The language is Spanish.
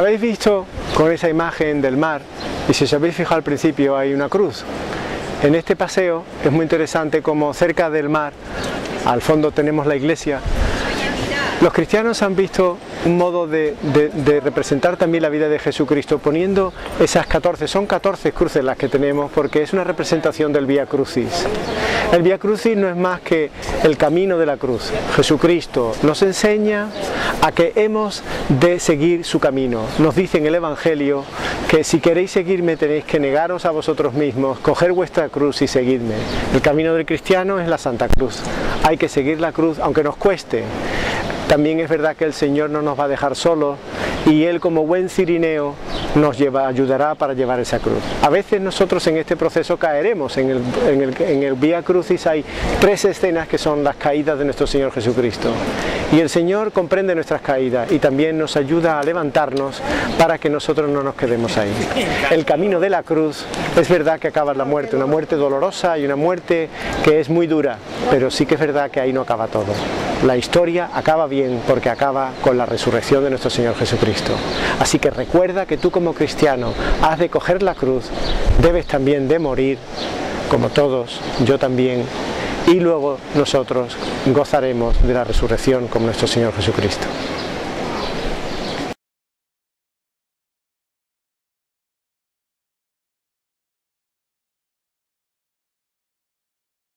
Habéis visto con esa imagen del mar, y si os habéis fijado al principio hay una cruz. En este paseo es muy interesante como cerca del mar, al fondo tenemos la iglesia. Los cristianos han visto un modo de representar también la vida de Jesucristo poniendo esas 14, son 14 cruces las que tenemos porque es una representación del Vía Crucis. El Vía Crucis no es más que el camino de la cruz. Jesucristo nos enseña a que hemos de seguir su camino. Nos dice en el Evangelio que si queréis seguirme tenéis que negaros a vosotros mismos, coger vuestra cruz y seguidme. El camino del cristiano es la Santa Cruz. Hay que seguir la cruz aunque nos cueste. También es verdad que el Señor no nos va a dejar solos y Él como buen cirineo nos ayudará para llevar esa cruz. A veces nosotros en este proceso caeremos, en el Vía Crucis hay 3 escenas que son las caídas de nuestro Señor Jesucristo. Y el Señor comprende nuestras caídas y también nos ayuda a levantarnos para que nosotros no nos quedemos ahí. El camino de la cruz es verdad que acaba en la muerte, una muerte dolorosa y una muerte que es muy dura, pero sí que es verdad que ahí no acaba todo. La historia acaba bien porque acaba con la resurrección de nuestro Señor Jesucristo. Así que recuerda que tú como cristiano has de coger la cruz, debes también de morir, como todos, yo también, y luego nosotros gozaremos de la resurrección con nuestro Señor Jesucristo.